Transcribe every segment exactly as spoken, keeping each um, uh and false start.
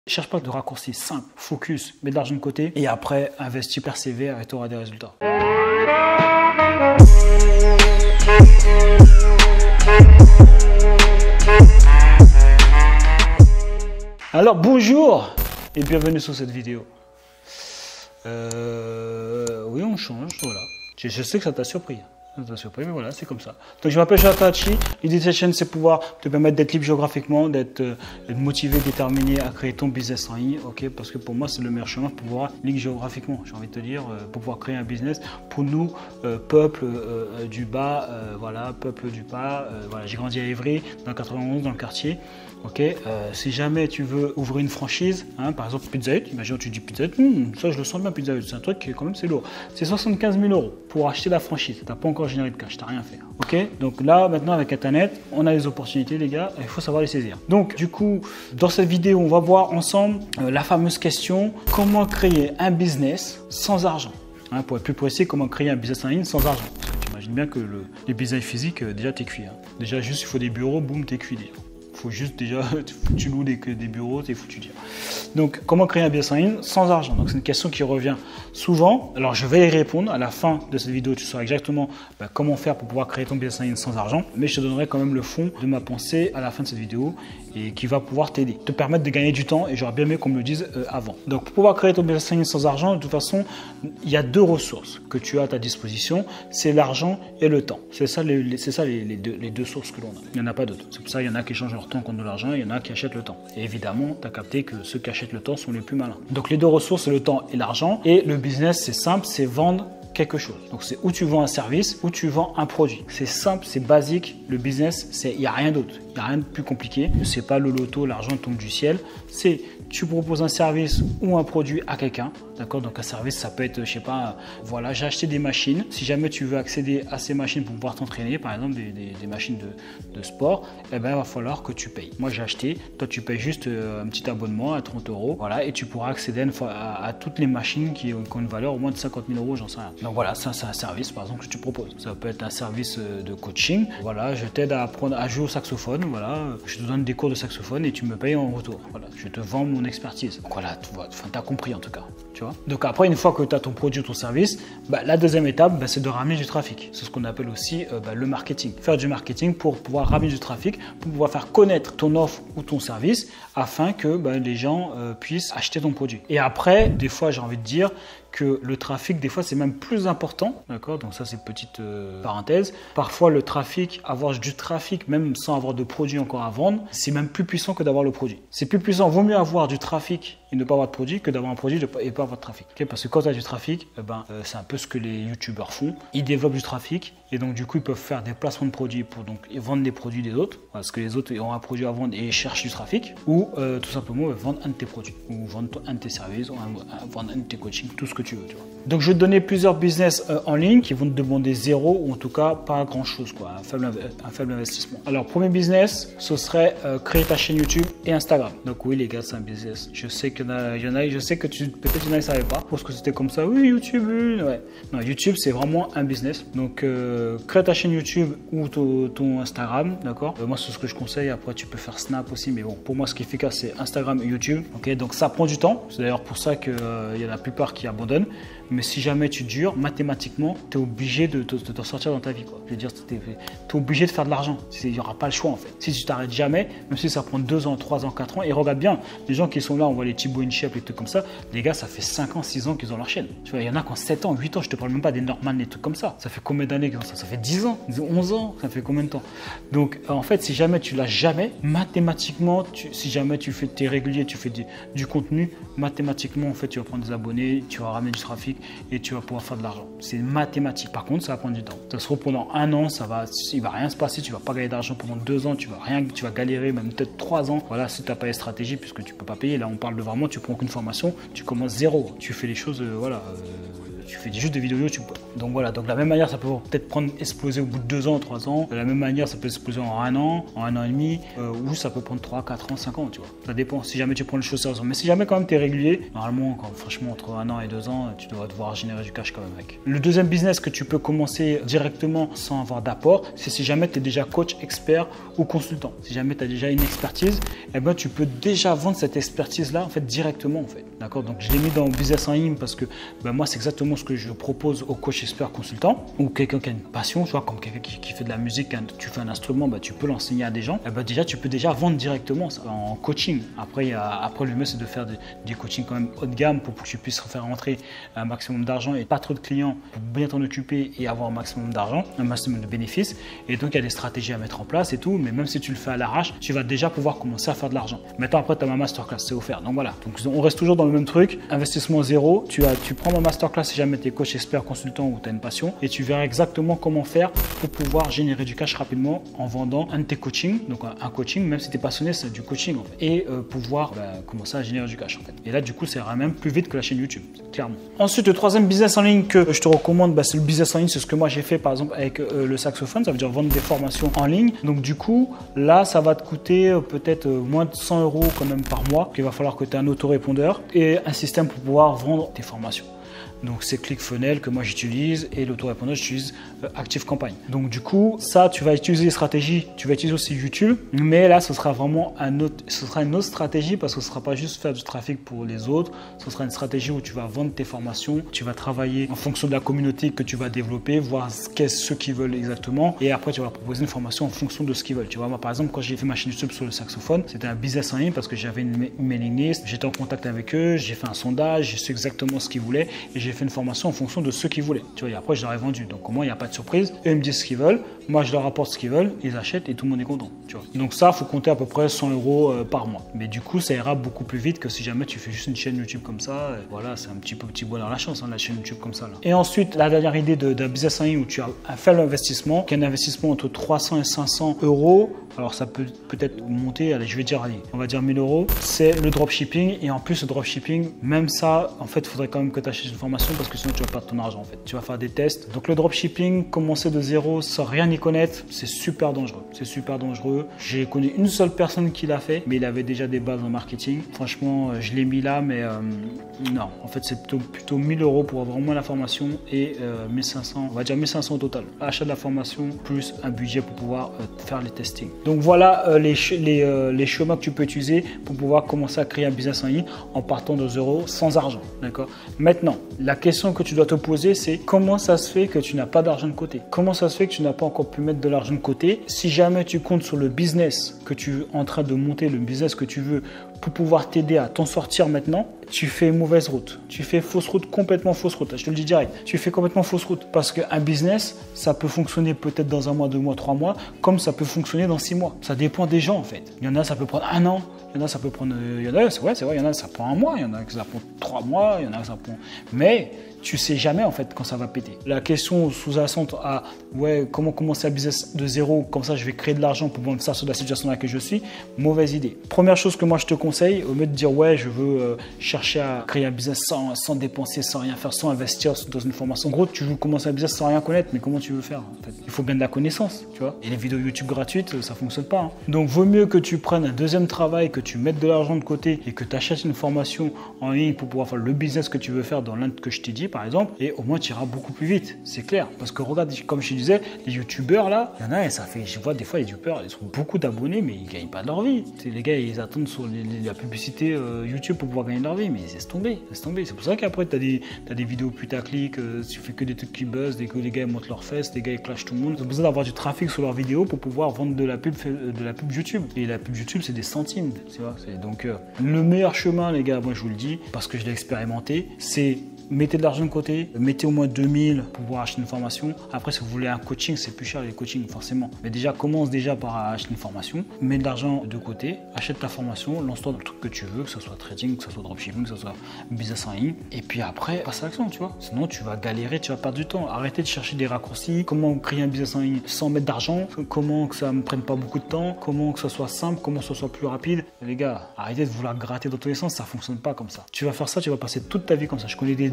Cherche pas de raccourcis simples, focus, mets de l'argent de côté et après investis, persévère et tu auras des résultats. Alors bonjour et bienvenue sur cette vidéo. Euh, oui, on change, voilà. Je, je sais que ça t'a surpris. Ça t'a surpris, mais voilà, c'est comme ça. Donc je m'appelle Jatachi. L'idée de cette chaîne, c'est pouvoir te permettre d'être libre géographiquement, d'être euh, motivé, déterminé à créer ton business en ligne, ok? Parce que pour moi, c'est le meilleur chemin pour pouvoir libre géographiquement. J'ai envie de te dire, euh, pour pouvoir créer un business. Pour nous, euh, peuple euh, du bas, euh, voilà, peuple du bas. Euh, voilà, j'ai grandi à Évry, dans le quatre-vingt-onze, dans le quartier. Ok, euh, si jamais tu veux ouvrir une franchise, hein, par exemple Pizza Hut, imagine tu dis Pizza Hut, hmm, ça je le sens bien Pizza Hut, c'est un truc qui quand même c'est lourd. C'est soixante-quinze mille euros pour acheter la franchise, tu n'as pas encore généré de cash, tu n'as rien à faire. Ok, donc là maintenant avec Internet, on a les opportunités les gars, il faut savoir les saisir. Donc du coup, dans cette vidéo, on va voir ensemble euh, la fameuse question, comment créer un business sans argent, hein, pour être plus précis, comment créer un business en ligne sans argent. Parce que tu imagines bien que le, les business physiques, euh, déjà t'es cuit. Hein. Déjà juste il faut des bureaux, boum, t'es cuit déjà. Faut juste déjà, tu loues des, des bureaux, t'es foutu dire. Donc, comment créer un business en ligne sans argent? Donc, c'est une question qui revient souvent. Alors, je vais y répondre. À la fin de cette vidéo, tu sauras exactement bah, comment faire pour pouvoir créer ton business en ligne sans argent. Mais je te donnerai quand même le fond de ma pensée à la fin de cette vidéo et qui va pouvoir t'aider, te permettre de gagner du temps. Et j'aurais bien aimé qu'on me le dise euh, avant. Donc, pour pouvoir créer ton business en ligne sans argent, de toute façon, il y a deux ressources que tu as à ta disposition. C'est l'argent et le temps. C'est ça, les, les, c'est ça les, les, deux, les deux sources que l'on a. Il n'y en a pas d'autres. C'est pour ça qu'il y en a qui échangent leur temps contre de l'argent, il y en a qui achètent le temps. Et évidemment, tu as capté que ceux qui achètent le temps sont les plus malins. Donc les deux ressources, c'est le temps et l'argent. Et le business, c'est simple, c'est vendre quelque chose. Donc c'est où tu vends un service, où tu vends un produit. C'est simple, c'est basique. Le business, c'est il n'y a rien d'autre. Il n'y a rien de plus compliqué. C'est pas le loto, l'argent tombe du ciel. C'est tu proposes un service ou un produit à quelqu'un. D'accord? Donc un service, ça peut être, je sais pas, voilà, j'ai acheté des machines. Si jamais tu veux accéder à ces machines pour pouvoir t'entraîner, par exemple des, des, des machines de, de sport, eh ben, il va falloir que tu payes. Moi j'ai acheté, toi tu payes juste un petit abonnement à trente euros. Voilà, et tu pourras accéder à, à, à toutes les machines qui ont une valeur au moins de cinquante mille euros, j'en sais rien. Donc voilà, ça c'est un service par exemple que tu proposes. Ça peut être un service de coaching. Voilà, je t'aide à apprendre à jouer au saxophone. Voilà, je te donne des cours de saxophone et tu me payes en retour. Voilà, je te vends mon expertise. Donc voilà, tu vois, enfin, t'as compris en tout cas. Tu vois. Donc après, une fois que tu as ton produit ou ton service, bah, la deuxième étape, bah, c'est de ramener du trafic. C'est ce qu'on appelle aussi euh, bah, le marketing. Faire du marketing pour pouvoir ramener du trafic, pour pouvoir faire connaître ton offre ou ton service afin que bah, les gens euh, puissent acheter ton produit. Et après, des fois, j'ai envie de dire que le trafic, des fois, c'est même plus important. D'accord? Donc ça, c'est une petite euh, parenthèse. Parfois, le trafic, avoir du trafic, même sans avoir de produit encore à vendre, c'est même plus puissant que d'avoir le produit. C'est plus puissant. Vaut mieux avoir du trafic et ne pas avoir de produit que d'avoir un produit et pas avoir de trafic. Okay? Parce que quand tu as du trafic, eh ben, euh, c'est un peu ce que les youtubeurs font. Ils développent du trafic et donc du coup, ils peuvent faire des placements de produits pour donc vendre des produits des autres. Parce que les autres ont un produit à vendre et cherchent du trafic. Ou euh, tout simplement euh, vendre un de tes produits. Ou vendre un de tes services, ou un, vendre un de tes coachings, tout ce que tu veux. Tu vois. Donc je vais te donner plusieurs business euh, en ligne qui vont te demander zéro ou en tout cas pas grand chose, quoi, un faible, un faible investissement. Alors premier business, ce serait euh, créer ta chaîne YouTube et Instagram. Donc oui les gars, c'est un business. Je sais qu'il y en a, il y en a je sais que tu peut-être il y en a qui ne savaient pas parce que c'était comme ça. Oui YouTube, oui, ouais. Non, YouTube c'est vraiment un business. Donc euh, crée ta chaîne YouTube ou ton, ton Instagram, d'accord. Euh, moi c'est ce que je conseille. Après tu peux faire Snap aussi, mais bon pour moi ce qui est efficace c'est Instagram et YouTube. Ok, donc ça prend du temps. C'est d'ailleurs pour ça qu'il euh, y a la plupart qui abandonnent. Mais si jamais tu dures, mathématiquement, tu es obligé de t'en sortir dans ta vie. Quoi. Je veux dire, tu es, es obligé de faire de l'argent. Il n'y aura pas le choix en fait. Si tu t'arrêtes jamais, même si ça prend deux ans, trois ans, quatre ans, et regarde bien, les gens qui sont là, on voit les Thibaut InShape et tout comme ça, les gars, ça fait cinq ans, six ans qu'ils ont leur chaîne. Tu vois, il y en a qui ont sept ans, huit ans, je te parle même pas des Norman, des trucs comme ça. Ça fait combien d'années que ça Ça fait dix ans, onze ans, ça fait combien de temps? Donc en fait, si jamais tu l'as jamais, mathématiquement, tu, si jamais tu fais tes réguliers, tu fais du, du contenu, mathématiquement, en fait, tu vas prendre des abonnés, tu vas ramener du trafic, et tu vas pouvoir faire de l'argent. C'est mathématique. Par contre, ça va prendre du temps. Ça se trouve pendant un an, ça va, il va rien se passer. Tu vas pas gagner d'argent pendant deux ans. Tu vas rien, tu vas galérer, même peut-être trois ans. Voilà, si tu n'as pas les stratégies, puisque tu peux pas payer. Là, on parle de vraiment, tu prends aucune formation, tu commences zéro. Tu fais les choses, euh, voilà. Euh, tu fais juste des vidéos YouTube. Donc voilà, donc de la même manière, ça peut peut-être prendre exploser au bout de deux ans, trois ans. De la même manière, ça peut exploser en un an, en un an et demi, euh, ou ça peut prendre trois, quatre ans, cinq ans, tu vois. Ça dépend si jamais tu prends les choses sérieusement. Mais si jamais quand même tu es régulier, normalement, quand, franchement, entre un an et deux ans, tu devrais devoir générer du cash quand même avec. Le deuxième business que tu peux commencer directement sans avoir d'apport, c'est si jamais tu es déjà coach, expert ou consultant. Si jamais tu as déjà une expertise, eh ben, tu peux déjà vendre cette expertise-là en fait, directement. En fait. D'accord. Donc, je l'ai mis dans business en ligne parce que ben, moi, c'est exactement ce que je propose aux coachs, experts, consultants ou quelqu'un qui a une passion, tu vois, comme quelqu'un qui, qui fait de la musique, quand tu fais un instrument, ben, tu peux l'enseigner à des gens. Eh ben, déjà, tu peux déjà vendre directement ça, en coaching. Après, il y a, après le mieux, c'est de faire des, des coachings quand même haut de gamme pour, pour que tu puisses faire rentrer un maximum d'argent et pas trop de clients pour bien t'en occuper et avoir un maximum d'argent, un maximum de bénéfices. Et donc, il y a des stratégies à mettre en place et tout. Mais même si tu le fais à l'arrache, tu vas déjà pouvoir commencer à faire de l'argent. Maintenant, après, tu as ma masterclass, c'est offert. Donc voilà. Donc, on reste toujours dans le même truc. Investissement zéro. Tu, as, tu prends ma masterclass si jamais tu es coach, expert, consultant ou tu as une passion et tu verras exactement comment faire pour pouvoir générer du cash rapidement en vendant un de tes coachings. Donc, un, un coaching, même si tu es passionné, c'est du coaching en fait. Et euh, pouvoir bah, commencer à générer du cash en fait. Et là, du coup, ça ira même plus vite que la chaîne YouTube, clairement. Ensuite, le troisième business en ligne que je te recommande, bah, c'est le business en ligne. C'est ce que moi j'ai fait par exemple avec euh, le saxophone. Ça veut dire vendre des formations en ligne. Donc, du coup, là, ça va te coûter euh, peut-être euh, moins de cent euros quand même par mois. Il va falloir que tu aies un autorépondeur et un système pour pouvoir vendre tes formations. Donc c'est ClickFunnels que moi j'utilise et l'autorépondeur j'utilise euh, ActiveCampagne. Donc du coup ça tu vas utiliser les stratégies, tu vas utiliser aussi YouTube, mais là ce sera vraiment un autre, ce sera une autre stratégie parce que ce sera pas juste faire du trafic pour les autres, ce sera une stratégie où tu vas vendre tes formations, tu vas travailler en fonction de la communauté que tu vas développer, voir ce qu'est ce qu'ils veulent exactement et après tu vas leur proposer une formation en fonction de ce qu'ils veulent. Tu vois moi par exemple quand j'ai fait ma chaîne YouTube sur le saxophone, c'était un business en ligne parce que j'avais une mailing list, j'étais en contact avec eux, j'ai fait un sondage, j'ai su exactement ce qu'ils voulaient et j'ai fait une formation en fonction de ce qu'ils voulaient. Tu vois, et après, je leur ai vendu. Donc, au moins, il n'y a pas de surprise. Eux, ils me disent ce qu'ils veulent. Moi, je leur apporte ce qu'ils veulent. Ils achètent et tout le monde est content. Tu vois. Donc, ça, il faut compter à peu près cent euros euh, par mois. Mais du coup, ça ira beaucoup plus vite que si jamais tu fais juste une chaîne YouTube comme ça. Et voilà, c'est un petit peu petit bonheur à la chance, hein, la chaîne YouTube comme ça. Là. Et ensuite, la dernière idée d'un business en ligne où tu as fait l'investissement, qui est un investissement entre trois cents et cinq cents euros. Alors, ça peut peut-être monter, allez, je vais dire, allez, on va dire mille euros. C'est le dropshipping. Et en plus, le dropshipping, même ça, en fait, il faudrait quand même que tu achètes une formation parce que sinon, tu vas perdre ton argent, en fait. Tu vas faire des tests. Donc, le dropshipping, commencer de zéro sans rien y connaître, c'est super dangereux. C'est super dangereux. J'ai connu une seule personne qui l'a fait, mais il avait déjà des bases en marketing. Franchement, je l'ai mis là, mais euh, non. En fait, c'est plutôt, plutôt mille euros pour avoir au moins la formation et euh, mille cinq cents, on va dire mille cinq cents au total. Achat de la formation plus un budget pour pouvoir euh, faire les testings. Donc voilà euh, les, les, euh, les chemins que tu peux utiliser pour pouvoir commencer à créer un business en ligne en partant de zéro sans argent. D'accord. Maintenant, la question que tu dois te poser, c'est comment ça se fait que tu n'as pas d'argent de côté? Comment ça se fait que tu n'as pas encore pu mettre de l'argent de côté? Si jamais tu comptes sur le business que tu es en train de monter, le business que tu veux pour pouvoir t'aider à t'en sortir maintenant, tu fais mauvaise route. Tu fais fausse route, complètement fausse route. Je te le dis direct. Tu fais complètement fausse route parce qu'un business, ça peut fonctionner peut-être dans un mois, deux mois, trois mois, comme ça peut fonctionner dans six mois. Ça dépend des gens en fait. Il y en a, ça peut prendre un an. Il y en a, ça peut prendre. Il y en a, c'est vrai, c'est vrai. Il y en a, ça prend un mois. Il y en a, ça prend trois mois. Il y en a, ça prend. Mais tu sais jamais en fait quand ça va péter. La question sous-jacente à ouais, comment commencer un business de zéro, comme ça je vais créer de l'argent pour me sortir de la situation dans laquelle je suis, mauvaise idée. Première chose que moi je te conseille, au lieu de dire ouais je veux euh, chercher à créer un business sans, sans dépenser, sans rien faire, sans investir dans une formation. En gros, tu veux commencer un business sans rien connaître, mais comment tu veux faire en fait? Il faut bien de la connaissance, tu vois. Et les vidéos YouTube gratuites, ça fonctionne pas. Hein. Donc vaut mieux que tu prennes un deuxième travail, que tu mettes de l'argent de côté et que tu achètes une formation en ligne pour pouvoir faire le business que tu veux faire dans l'un que je t'ai dit par exemple, et au moins tu iras beaucoup plus vite, c'est clair. Parce que regarde, comme je te disais, les youtubeurs là, il y en a, ça fait, je vois des fois les youtubeurs, ils ont beaucoup d'abonnés, mais ils gagnent pas de leur vie. T'sais, les gars, ils attendent sur les, les, la publicité euh, YouTube pour pouvoir gagner de leur vie, mais laisse tomber, laisse tomber. C'est pour ça qu'après, tu as des, t'as des vidéos putaclic, euh, tu fais que des trucs qui buzzent, des, que les gars ils montent leurs fesses, les gars ils clashent tout le monde. Ils ont besoin d'avoir du trafic sur leurs vidéos pour pouvoir vendre de la pub, de la pub YouTube. Et la pub YouTube, c'est des centimes, tu vois. Donc, euh, le meilleur chemin, les gars, moi je vous le dis, parce que je l'ai expérimenté, c'est mettez de l'argent de côté, mettez au moins deux mille pour pouvoir acheter une formation. Après, si vous voulez un coaching, c'est plus cher les coachings, forcément. Mais déjà, commence déjà par acheter une formation, mets de l'argent de côté, achète ta formation, lance-toi dans le truc que tu veux, que ce soit trading, que ce soit dropshipping, que ce soit business en ligne. Et puis après, passe à l'action, tu vois. Sinon, tu vas galérer, tu vas perdre du temps. Arrêtez de chercher des raccourcis. Comment créer un business en ligne sans mettre d'argent? Comment que ça ne me prenne pas beaucoup de temps? Comment que ça soit simple? Comment que ça soit plus rapide? Les gars, arrêtez de vouloir gratter dans tous les sens, ça ne fonctionne pas comme ça. Tu vas faire ça, tu vas passer toute ta vie comme ça. Je connais des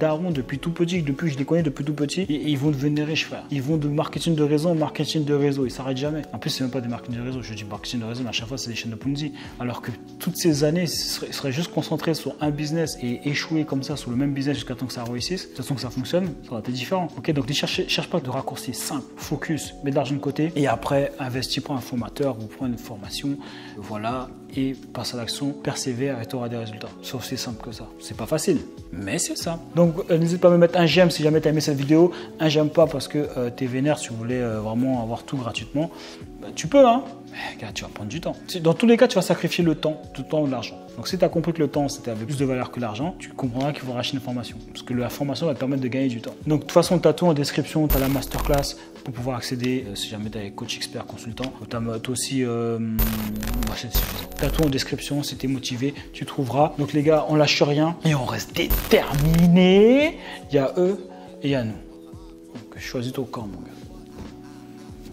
darons depuis tout petit, depuis je les connais depuis tout petit, et, et ils vont devenir riches, frère. Ils vont de marketing de réseau en marketing de réseau, ils s'arrêtent jamais. En plus, c'est même pas des marketing de réseau, je dis marketing de réseau, mais à chaque fois, c'est des chaînes de Ponzi. Alors que toutes ces années, ils seraient, ils seraient juste concentrés sur un business et échouer comme ça sur le même business jusqu'à temps que ça réussisse, de toute façon que ça fonctionne, ça va être différent. Ok, donc ne cherche, cherche pas de raccourcis simples, focus, mets de l'argent de côté et après investis pour un formateur ou prends une formation, voilà, et passe à l'action, persévère et tu auras des résultats. C'est aussi simple que ça. C'est pas facile, mais c'est ça. Donc euh, n'hésite pas à me mettre un j'aime si jamais tu as aimé cette vidéo, un j'aime pas parce que euh, tu es vénère si vous voulez euh, vraiment avoir tout gratuitement. Bah, tu peux, hein, mais regarde, tu vas prendre du temps. Dans tous les cas, tu vas sacrifier le temps, le temps ou l'argent. Donc si tu as compris que le temps c'était avec plus de valeur que l'argent, tu comprendras qu'il faut racheter une formation. Parce que la formation va te permettre de gagner du temps. Donc de toute façon, tu as tout en description, tu as la masterclass pour pouvoir accéder, euh, si jamais tu es coach expert, consultant. Tu as aussi, euh, bah, c'est suffisant. Tu as tout en description, si tu es motivé, tu trouveras. Donc les gars, on lâche rien et on reste déterminé. Il y a eux et il y a nous. Donc choisis ton camp, mon gars.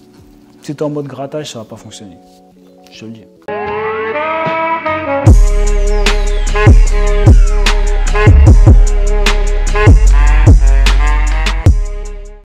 Si tu es en mode grattage, ça va pas fonctionner. Je te le dis.